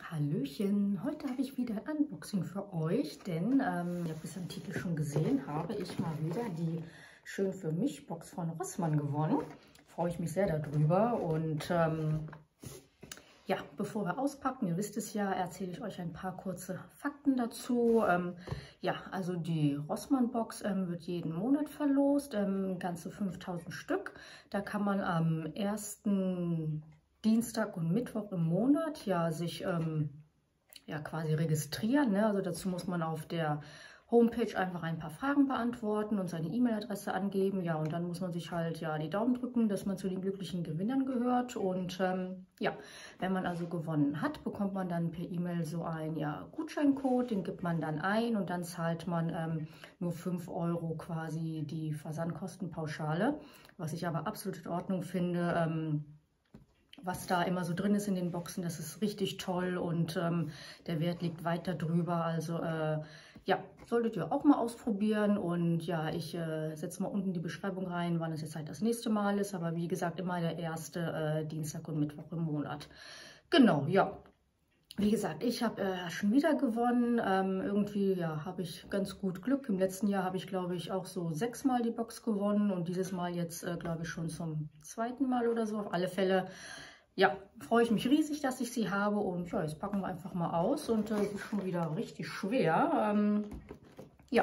Hallöchen, heute habe ich wieder ein Unboxing für euch, denn ihr habt es am Titel schon gesehen, habe ich mal wieder die Schön für mich Box von Rossmann gewonnen. Freue ich mich sehr darüber und ja, bevor wir auspacken, ihr wisst es ja, erzähle ich euch ein paar kurze Fakten dazu. Ja, also die Rossmann Box wird jeden Monat verlost, ganze 5000 Stück. Da kann man am 1. Dienstag und Mittwoch im Monat ja sich ja quasi registrieren. Ne? Also dazu muss man auf der Homepage einfach ein paar Fragen beantworten und seine E-Mail-Adresse angeben. Ja, und dann muss man sich halt ja die Daumen drücken, dass man zu den glücklichen Gewinnern gehört. Und ja, wenn man also gewonnen hat, bekommt man dann per E-Mail so einen Gutscheincode, den gibt man dann ein und dann zahlt man nur 5 € quasi die Versandkostenpauschale, was ich aber absolut in Ordnung finde. Was da immer so drin ist in den Boxen, das ist richtig toll und der Wert liegt weit darüber. Also ja, solltet ihr auch mal ausprobieren und ja, ich setze mal unten die Beschreibung rein, wann es jetzt halt das nächste Mal ist. Aber wie gesagt, immer der erste Dienstag und Mittwoch im Monat. Genau, ja. Wie gesagt, ich habe schon wieder gewonnen. Irgendwie ja, habe ich ganz gut Glück. Im letzten Jahr habe ich, glaube ich, auch so 6 Mal die Box gewonnen und dieses Mal jetzt, glaube ich, schon zum 2. Mal oder so. Auf alle Fälle, ja, freue ich mich riesig, dass ich sie habe und ja, jetzt packen wir einfach mal aus und es ist schon wieder richtig schwer. Ja.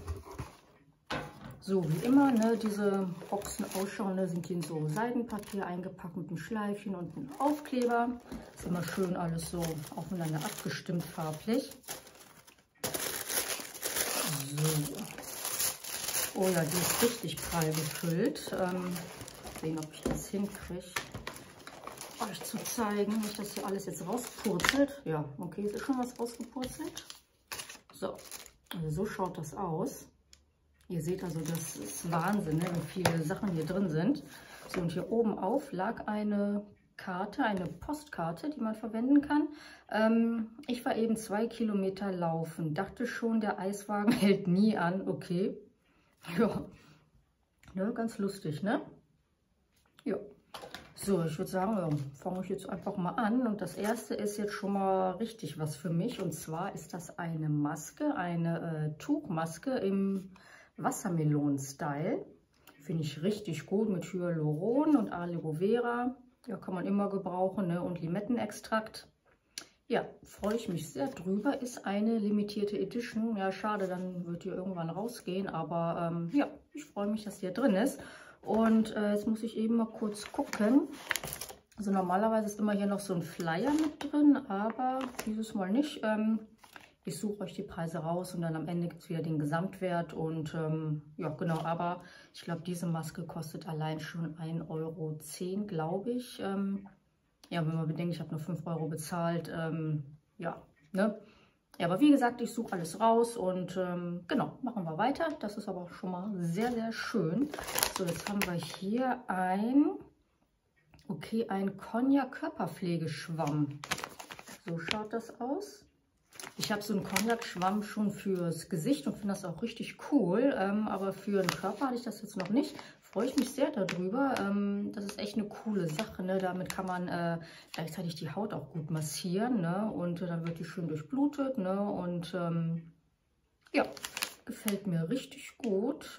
So wie immer, ne, diese Boxen ausschauen, ne, sind die in so Seidenpapier eingepackt mit einem Schleifchen und einem Aufkleber. Ist immer schön alles so aufeinander abgestimmt farblich. So. Oh ja, die ist richtig prall gefüllt. Sehen, ob ich das hinkriege, euch zu zeigen. Nicht, dass hier alles jetzt rauspurzelt. Ja, okay, es ist schon was rausgepurzelt. So, also so schaut das aus. Ihr seht also, das ist Wahnsinn, ne, wie viele Sachen hier drin sind. So, und hier oben auf lag eine Karte, eine Postkarte, die man verwenden kann. Ich war eben 2 Kilometer laufen, dachte schon, der Eiswagen hält nie an. Okay, ja, ne, ganz lustig, ne? Ja, so, ich würde sagen, ja, fange ich jetzt einfach mal an. Und das erste ist jetzt schon mal richtig was für mich. Und zwar ist das eine Maske, eine Tuchmaske im Wassermelonen-Style. Finde ich richtig gut mit Hyaluron und Aloe Vera. Ja, kann man immer gebrauchen, ne? Und Limettenextrakt. Ja, freue ich mich sehr drüber. Ist eine limitierte Edition. Ja, schade, dann wird die irgendwann rausgehen. Aber ja, ich freue mich, dass die hier drin ist. Und jetzt muss ich eben mal kurz gucken. Also normalerweise ist immer hier noch so ein Flyer mit drin, aber dieses Mal nicht. Ich suche euch die Preise raus und dann am Ende gibt es wieder den Gesamtwert. Und ja, genau, aber ich glaube, diese Maske kostet allein schon 1,10 €, glaube ich. Ja, wenn man bedenkt, ich habe nur 5 € bezahlt. Ja, ne? Ja, aber wie gesagt, ich suche alles raus und genau, machen wir weiter. Das ist aber schon mal sehr, sehr schön. So, jetzt haben wir hier ein Cognac Körperpflegeschwamm. So schaut das aus. Ich habe so einen Cognac-Schwamm schon fürs Gesicht und finde das auch richtig cool, aber für den Körper hatte ich das jetzt noch nicht. Freue ich mich sehr darüber. Das ist echt eine coole Sache, ne? Damit kann man gleichzeitig die Haut auch gut massieren, ne? Und dann wird die schön durchblutet, ne? Und ja, gefällt mir richtig gut.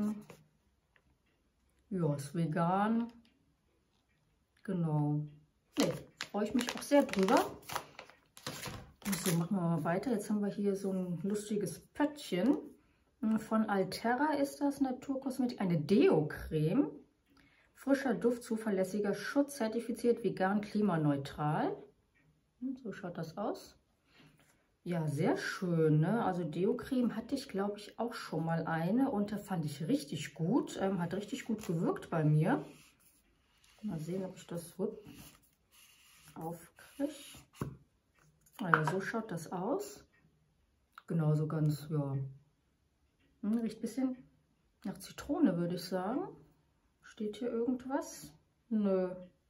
Ja, ist vegan. Genau. Nee, freue ich mich auch sehr drüber. So, machen wir mal weiter. Jetzt haben wir hier so ein lustiges Pöttchen. Von Alterra ist das Naturkosmetik. Eine Deo-Creme. Frischer Duft, zuverlässiger Schutz, zertifiziert vegan, klimaneutral. So schaut das aus. Ja, sehr schön, ne? Also Deo-Creme hatte ich, glaube ich, auch schon mal eine. Und da fand ich richtig gut. Hat richtig gut gewirkt bei mir. Mal sehen, ob ich das aufkriege. Also so schaut das aus. Genauso ganz, ja. Riecht ein bisschen nach Zitrone, würde ich sagen. Steht hier irgendwas? Nö.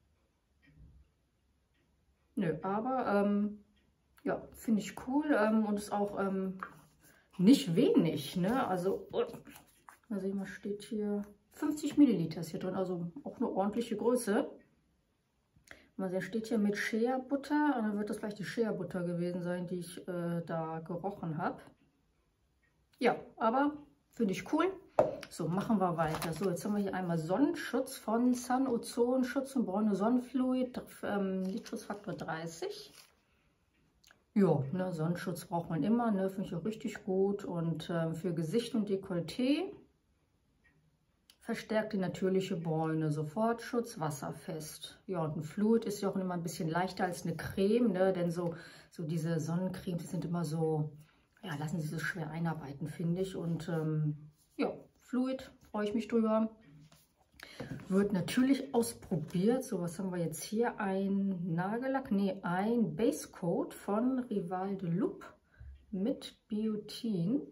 Nö, aber ja, finde ich cool und ist auch nicht wenig, ne? Also, mal sehen, was steht hier? 50 Milliliter ist hier drin, also auch eine ordentliche Größe. Mal sehen, steht hier mit Shea-Butter. Und dann wird das vielleicht die Shea-Butter gewesen sein, die ich da gerochen habe. Ja, aber finde ich cool. So, machen wir weiter. So, jetzt haben wir hier einmal Sonnenschutz von Sun Ozon, Schutz und braune Sonnenfluid, Lichtschutzfaktor 30. Ja, ne, Sonnenschutz braucht man immer, ne, finde ich auch richtig gut. Und für Gesicht und Dekolleté verstärkt die natürliche Bräune, Sofortschutz, wasserfest. Ja, und ein Fluid ist ja auch immer ein bisschen leichter als eine Creme, ne, denn so diese Sonnencremes, die sind immer so, ja, lassen sich so schwer einarbeiten, finde ich. Und ja, Fluid, freue ich mich drüber. Wird natürlich ausprobiert. So, was haben wir jetzt hier? Ein Nagellack, nee, ein Base Coat von Rival de Loop mit Biotin.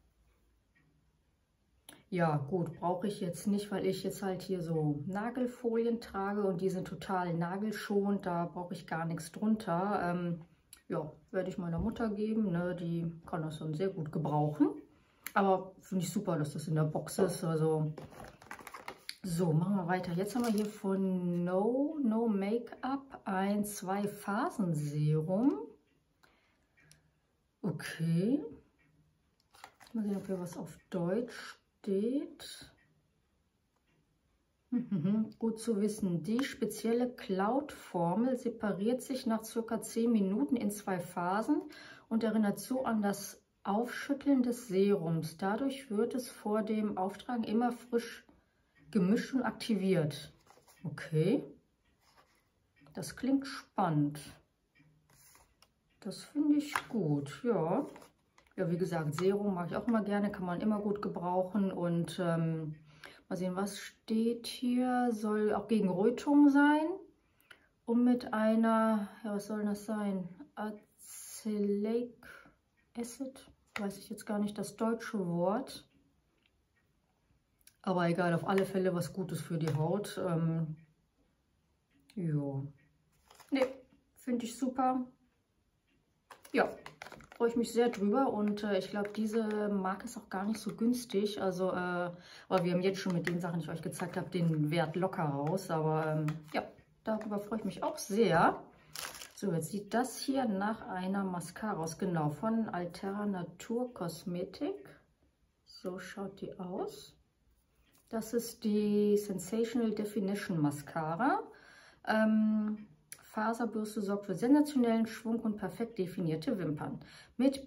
Ja, gut, brauche ich jetzt nicht, weil ich jetzt halt hier so Nagelfolien trage und die sind total nagelschonend. Da brauche ich gar nichts drunter. Ja, werde ich meiner Mutter geben. Ne? Die kann das dann sehr gut gebrauchen. Aber finde ich super, dass das in der Box ist. Also, so, machen wir weiter. Jetzt haben wir hier von No Make-up ein 2-Phasen-Serum. Okay. Mal sehen, ob hier was auf Deutsch steht. Gut zu wissen. Die spezielle Cloud-Formel separiert sich nach ca. 10 Minuten in 2 Phasen und erinnert so an das Aufschütteln des Serums. Dadurch wird es vor dem Auftragen immer frisch gemischt und aktiviert. Okay. Das klingt spannend. Das finde ich gut, ja. Ja, wie gesagt, Serum mag ich auch immer gerne, kann man immer gut gebrauchen. Und mal sehen, was steht hier. Soll auch gegen Rötung sein. Und mit einer, ja, was soll das sein? Azelaic Acid. Weiß ich jetzt gar nicht das deutsche Wort. Aber egal, auf alle Fälle was Gutes für die Haut. Ja. Ne, finde ich super. Ja, freue ich mich sehr drüber. Und ich glaube, diese Marke ist auch gar nicht so günstig. Also, aber wir haben jetzt schon mit den Sachen, die ich euch gezeigt habe, den Wert locker raus. Aber ja, darüber freue ich mich auch sehr. So, jetzt sieht das hier nach einer Mascara aus. Genau, von Altera Natur Kosmetik. So schaut die aus. Das ist die Sensational Definition Mascara. Faserbürste sorgt für sensationellen Schwung und perfekt definierte Wimpern. Mit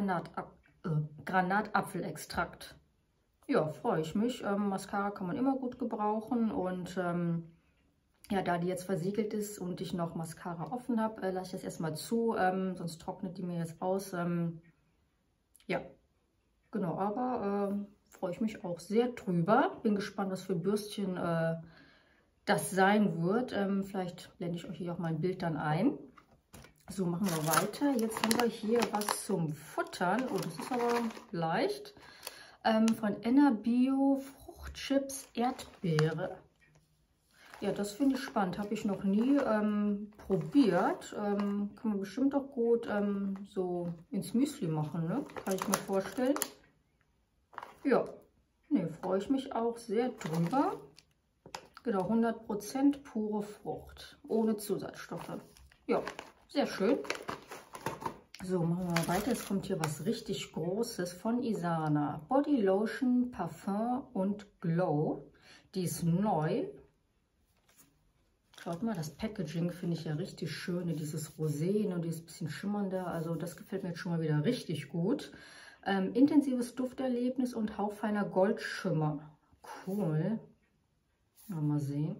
Granatapfelextrakt. Ja, freue ich mich. Mascara kann man immer gut gebrauchen. Und ja, da die jetzt versiegelt ist und ich noch Mascara offen habe, lasse ich das erstmal zu. Sonst trocknet die mir jetzt aus. Ja, genau, aber freue ich mich auch sehr drüber. Bin gespannt, was für Bürstchen das sein wird. Vielleicht blende ich euch hier auch mal ein Bild dann ein. So, machen wir weiter. Jetzt haben wir hier was zum Futtern. Oh, das ist aber leicht. Von Enna Bio Fruchtchips Erdbeere. Ja, das finde ich spannend. Habe ich noch nie probiert. Kann man bestimmt auch gut so ins Müsli machen, ne? Kann ich mir vorstellen. Ja, ne, freue ich mich auch sehr drüber. Genau, 100% pure Frucht, ohne Zusatzstoffe. Ja, sehr schön. So, machen wir mal weiter. Jetzt kommt hier was richtig Großes von Isana. Body Lotion, Parfum und Glow. Die ist neu. Schaut mal, das Packaging finde ich ja richtig schön. Dieses Rosé und dieses bisschen schimmernde. Also das gefällt mir jetzt schon mal wieder richtig gut. Intensives Dufterlebnis und hauchfeiner Goldschimmer. Cool. Mal sehen.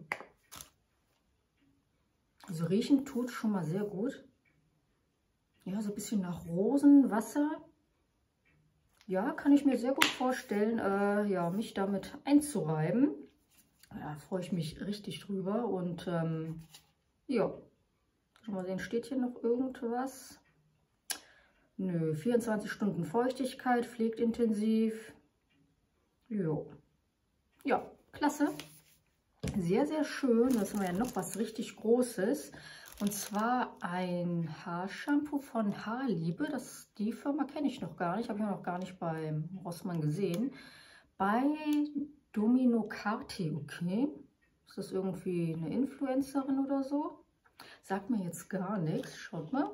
Also riechen tut schon mal sehr gut. Ja, so ein bisschen nach Rosenwasser. Ja, kann ich mir sehr gut vorstellen, ja, mich damit einzureiben. Ja, freue ich mich richtig drüber. Und ja, mal sehen, steht hier noch irgendwas? Nö, 24 Stunden Feuchtigkeit, pflegt intensiv. Jo. Ja, klasse. Sehr, sehr schön. Das haben wir ja noch was richtig Großes. Und zwar ein Haarshampoo von Haarliebe. Die Firma kenne ich noch gar nicht. Habe ich noch gar nicht bei Rossmann gesehen. Bei Domino Carti, okay. Ist das irgendwie eine Influencerin oder so? Sagt mir jetzt gar nichts. Schaut mal.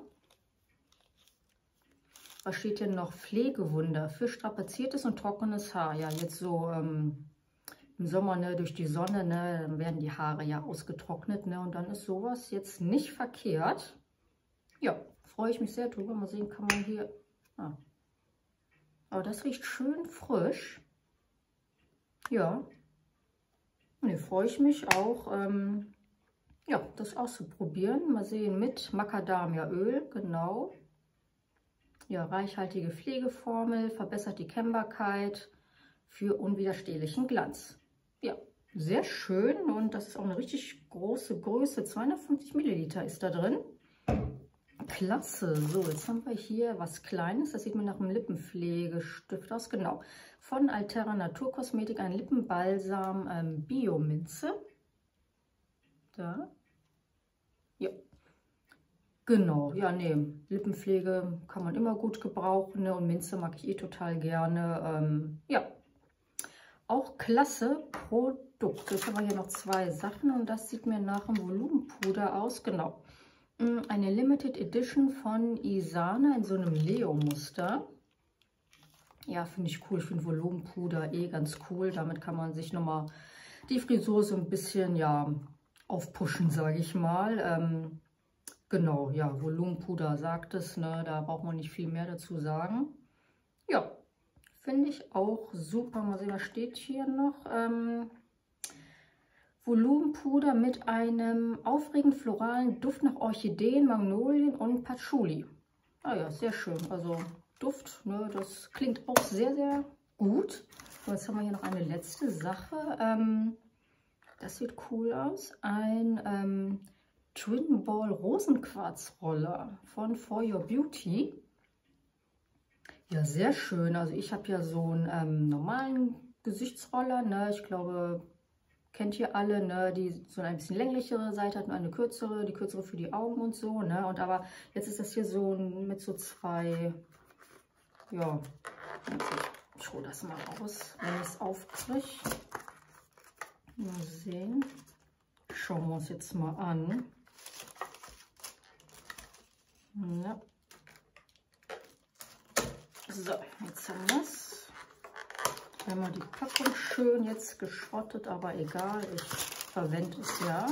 Was steht denn noch? Pflegewunder für strapaziertes und trockenes Haar. Ja, jetzt so im Sommer, ne, durch die Sonne, ne, dann werden die Haare ja ausgetrocknet, ne, und dann ist sowas jetzt nicht verkehrt. Ja, freue ich mich sehr drüber. Mal sehen, kann man hier... Ah. Aber das riecht schön frisch. Ja. Und hier freue ich mich auch, ja, das auszuprobieren. Mal sehen, mit Macadamiaöl, genau. Ja, reichhaltige Pflegeformel, verbessert die Kennbarkeit für unwiderstehlichen Glanz. Ja, sehr schön und das ist auch eine richtig große Größe. 250 Milliliter ist da drin. Klasse. So, jetzt haben wir hier was Kleines. Das sieht mir nach einem Lippenpflegestift aus. Genau. Von Altera Naturkosmetik, ein Lippenbalsam Biominze. Da. Ja. Genau. Ja, nee. Lippenpflege kann man immer gut gebrauchen. Ne? Und Minze mag ich eh total gerne. Ja. Auch klasse Produkt. Jetzt haben wir hier noch zwei Sachen und das sieht mir nach einem Volumenpuder aus. Genau. Eine Limited Edition von Isana in so einem Leo-Muster. Ja, finde ich cool. Ich finde Volumenpuder eh ganz cool. Damit kann man sich nochmal die Frisur so ein bisschen, ja, aufpushen, sage ich mal. Genau, ja, Volumenpuder sagt es, ne? Da braucht man nicht viel mehr dazu sagen. Ja, finde ich auch super. Mal sehen, was steht hier noch? Volumenpuder mit einem aufregend floralen Duft nach Orchideen, Magnolien und Patchouli. Ah ja, sehr schön. Also Duft, ne, das klingt auch sehr, sehr gut. So, jetzt haben wir hier noch eine letzte Sache. Das sieht cool aus. Ein Twin Ball Rosenquarzroller von For Your Beauty. Ja, sehr schön. Also ich habe ja so einen normalen Gesichtsroller, ne? Ich glaube... Kennt ihr alle, ne, die so ein bisschen länglichere Seite hat und eine kürzere, die kürzere für die Augen und so, ne, und aber jetzt ist das hier so mit so zwei, ja, ich hole das mal raus, wenn ich es aufkriege. Mal sehen, schauen wir uns jetzt mal an. Ja. So, jetzt haben wir es. Einmal die Packung schön jetzt geschrottet, aber egal, ich verwende es ja.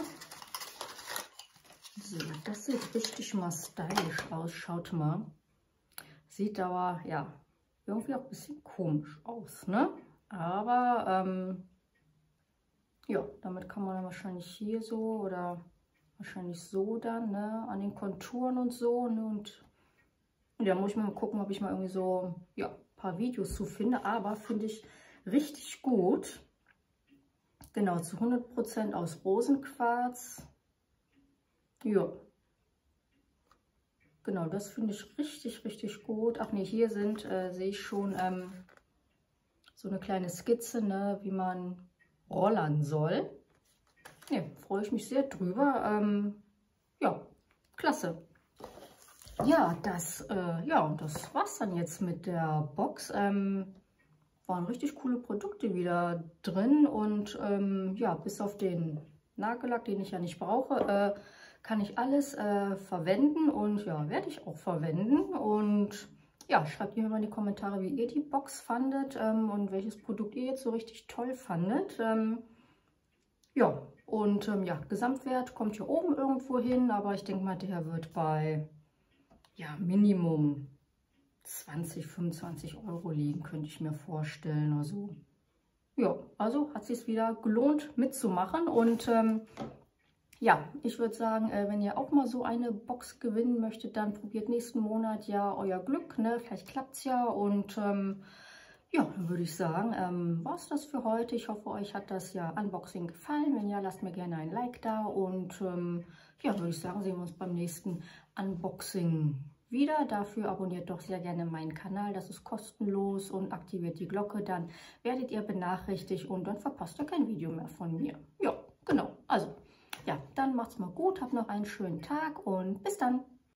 So, das sieht richtig mal stylisch aus, schaut mal. Sieht aber, ja, irgendwie auch ein bisschen komisch aus, ne? Aber, ja, damit kann man dann wahrscheinlich hier so oder wahrscheinlich so dann, ne, an den Konturen und so, ne, und ja, muss ich mal gucken, ob ich mal irgendwie so, ja, ein paar Videos zu finde, aber finde ich richtig gut. Genau, zu 100% aus Rosenquarz. Ja. Genau, das finde ich richtig, richtig gut. Ach nee, hier sind, sehe ich schon, so eine kleine Skizze, ne, wie man rollern soll. Ja, freue ich mich sehr drüber. Ja, klasse. Ja, das war's dann jetzt mit der Box. Waren richtig coole Produkte wieder drin und ja, bis auf den Nagellack, den ich ja nicht brauche, kann ich alles verwenden und ja, werde ich auch verwenden. Und ja, schreibt mir mal in die Kommentare, wie ihr die Box fandet und welches Produkt ihr jetzt so richtig toll fandet. Ja, und ja, Gesamtwert kommt hier oben irgendwo hin, aber ich denke mal, der wird bei ja, Minimum 20, 25 Euro liegen, könnte ich mir vorstellen. Also ja, also hat es sich wieder gelohnt mitzumachen. Und ja, ich würde sagen, wenn ihr auch mal so eine Box gewinnen möchtet, dann probiert nächsten Monat ja euer Glück, ne? Vielleicht klappt es ja. Und ja, dann würde ich sagen, war es das für heute. Ich hoffe, euch hat das ja Unboxing gefallen. Wenn ja, lasst mir gerne ein Like da. Und ja, würde ich sagen, sehen wir uns beim nächsten Unboxing wieder. Dafür abonniert doch sehr gerne meinen Kanal, das ist kostenlos, und aktiviert die Glocke, dann werdet ihr benachrichtigt und dann verpasst ihr kein Video mehr von mir. Ja, genau. Also, ja, dann macht's mal gut, habt noch einen schönen Tag und bis dann.